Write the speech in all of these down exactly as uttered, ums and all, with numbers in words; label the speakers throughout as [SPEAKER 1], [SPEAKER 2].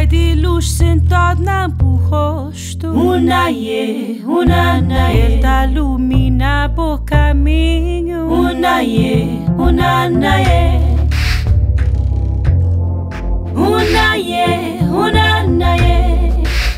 [SPEAKER 1] de luz sentado no rosto.
[SPEAKER 2] Unaie, unanaie,
[SPEAKER 1] ele tá ilumina o caminho.
[SPEAKER 2] Unaie, unanaie, Unaie, unanaie,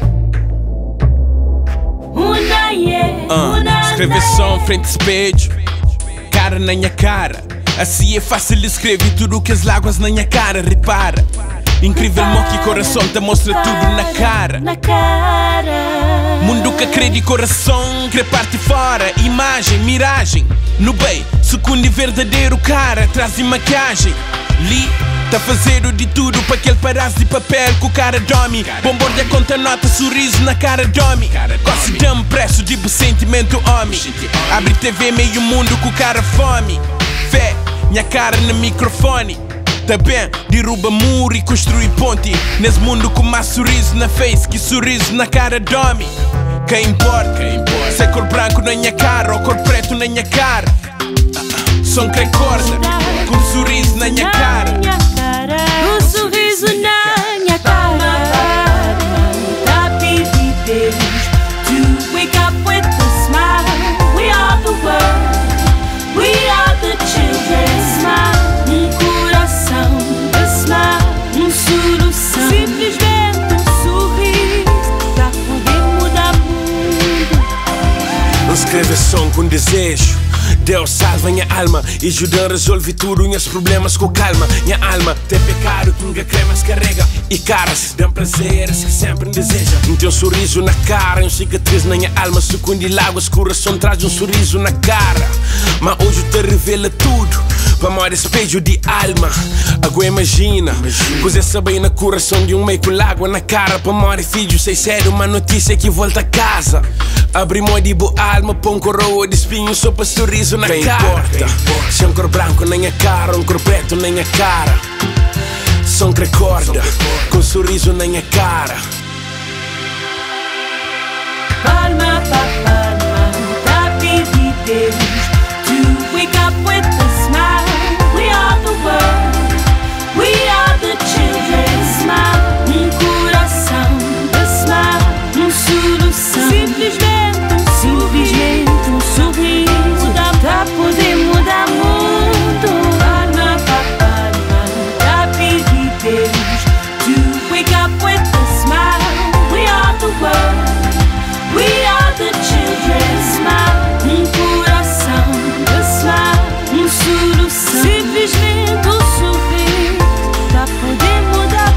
[SPEAKER 2] Unaie,
[SPEAKER 3] uh, Escrever som frente ao espelho, cara na minha cara. Assim é fácil escrever tudo o que as lágrimas na minha cara. Repara, incrível mo que coração te mostra tudo na cara.
[SPEAKER 2] Na cara.
[SPEAKER 3] Mundo que crê de coração, crê parte fora. Imagem, miragem, no bem, segundo verdadeiro cara. Traz maquiagem, li, tá fazendo de tudo para aquele pedaço de papel que o cara dorme. Bomborda conta nota, sorriso na cara dorme. Gosto de um preço de sentimento homem. Abre T V meio mundo com o cara fome. Fé, minha cara no microfone. Tá bem, derruba muro e construi ponte. Nesse mundo com mais sorriso na face que sorriso na cara dorme. Quem importa? Se é cor branco na minha cara ou cor preto na minha cara. Som que recorda, com sorriso na minha cara.
[SPEAKER 1] Um sorriso na minha cara.
[SPEAKER 2] Tá pedindo Deus to wake up with a smile. We are the world, we are the children. Smile, um coração, a smile, um solução.
[SPEAKER 1] Simplesmente um sorriso pra poder mudar mundo.
[SPEAKER 3] Não escreve som com desejo. Deus salva minha alma e ajuda a resolver tudo meus problemas com calma. Minha alma tem pecado que nunca cremas carrega. E caras dão prazeres que sempre deseja. Não tem um sorriso na cara, um cicatriz na minha alma. Segundo de lágrimas, coração traz um sorriso na cara. Mas hoje te revela tudo para maior espelho de alma. Agora imagina, coisa saber na coração de um meio com água na cara. Para maior filho, sei sério, uma notícia que volta a casa. Abre mão de boa alma, põe coroa de espinho só para sorriso na Quem cara. Importa? Se é um cor branco na minha cara, um cor preto na minha cara. Som que recorda, com sorriso na minha cara.
[SPEAKER 2] Palma pa palma, tá pedindo Deus to wake up with a smile. We are the world, we are the children. Smile, um coração, a smile, um solução.
[SPEAKER 1] Simplesmente um
[SPEAKER 2] Simplesmente um sorriso dá pra poder mudar mundo. Palma pa palma, tá pedindo Deus to wake up with a smile. We are the world, we are the children. Smile, um coração, a smile, um solução.
[SPEAKER 1] Simplesmente um sorriso pra poder mudar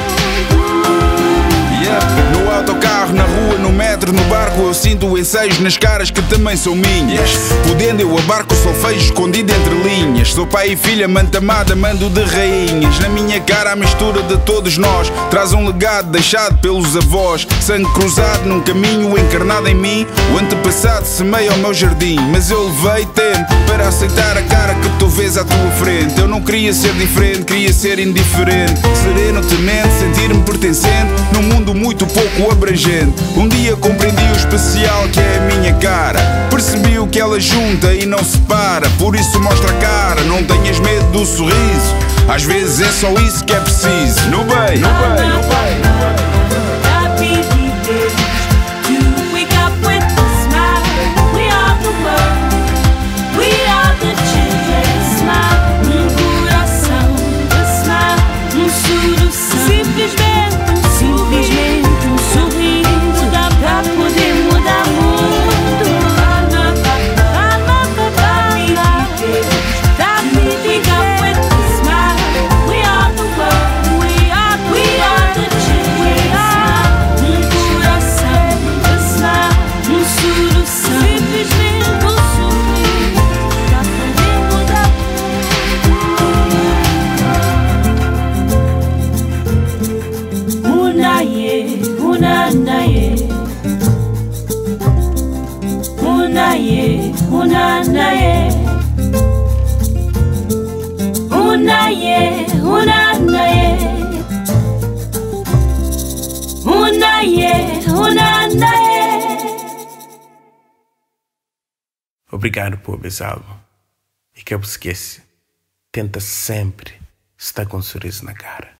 [SPEAKER 1] mundo.
[SPEAKER 4] Yeah. No autocarro, na rua, no metro, no barco, eu sinto ensaios nas caras que também são minhas. Podendo eu abarco, só fecho escondido entre linhas. Sou pai e filha, manta amada, mando de rainhas. Na minha cara a mistura de todos nós traz um legado deixado pelos avós. Sangue cruzado num caminho encarnado em mim. O antepassado semeia ao meu jardim. Mas eu levei tempo para aceitar a cara que tu vês à tua frente. Eu não queria ser diferente, queria ser indiferente. Sereno, temente, sentir-me pertencente num mundo muito pouco abrangente. Um dia compreendi o especial que é a minha cara. Percebi o que ela junta e não separa. Por isso mostra a cara, não tenhas medo do sorriso. Às vezes é só isso que é preciso. No bem, no bem, no bem, no bem.
[SPEAKER 2] Tá pedindo Deus to wake up with a smile. We are the world, we are the children. Smile, um coração, a smile, um solução.
[SPEAKER 1] Simplesmente um
[SPEAKER 2] Simplesmente um sorriso dá pra poder mudar mundo. Palma pa palma, tá pedindo Deus to wake up with a smile. We are the world, we are, we are the children. Smile, um coração, a smile, um solução.
[SPEAKER 1] Simplesmente um sorriso pra poder mudar
[SPEAKER 2] mundo. Unaie, unanaie, Unaie, unanaie, Unaie, unanaie, Unaie, unanaie.
[SPEAKER 3] Obrigado por ouvir álbum. E que eu esqueça, tenta sempre estar com um sorriso na cara.